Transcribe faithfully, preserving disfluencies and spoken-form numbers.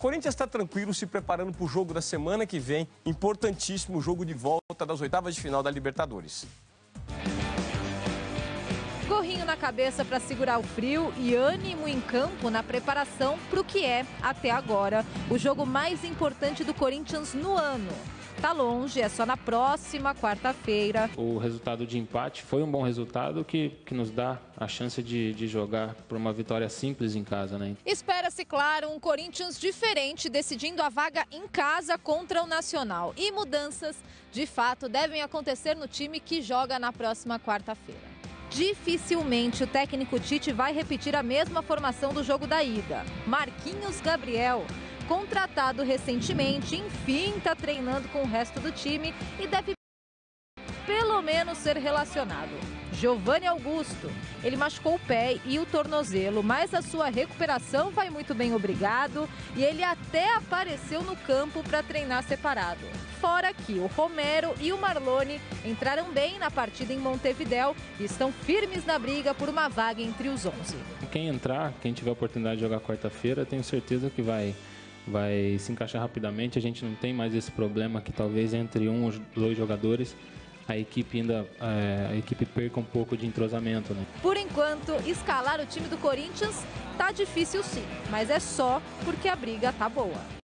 Corinthians está tranquilo, se preparando para o jogo da semana que vem, importantíssimo jogo de volta das oitavas de final da Libertadores. Gorrinho na cabeça para segurar o frio e ânimo em campo na preparação para o que é, até agora, o jogo mais importante do Corinthians no ano. Tá longe, é só na próxima quarta-feira. O resultado de empate foi um bom resultado que, que nos dá a chance de, de jogar por uma vitória simples em casa, né? Espera-se, claro, um Corinthians diferente decidindo a vaga em casa contra o Nacional. E mudanças, de fato, devem acontecer no time que joga na próxima quarta-feira. Dificilmente o técnico Tite vai repetir a mesma formação do jogo da ida. Marquinhos Gabriel, contratado recentemente, enfim está treinando com o resto do time e deve pelo menos ser relacionado. Giovanni Augusto, ele machucou o pé e o tornozelo, mas a sua recuperação vai muito bem, obrigado, e ele até apareceu no campo para treinar separado. Fora que o Romero e o Marlone entraram bem na partida em Montevidéu e estão firmes na briga por uma vaga entre os onze. Quem entrar, quem tiver a oportunidade de jogar quarta-feira, tenho certeza que vai, vai se encaixar rapidamente. A gente não tem mais esse problema que talvez entre um ou dois jogadores a equipe ainda é, a equipe perca um pouco de entrosamento, né? Por enquanto, escalar o time do Corinthians tá difícil sim, mas é só porque a briga tá boa.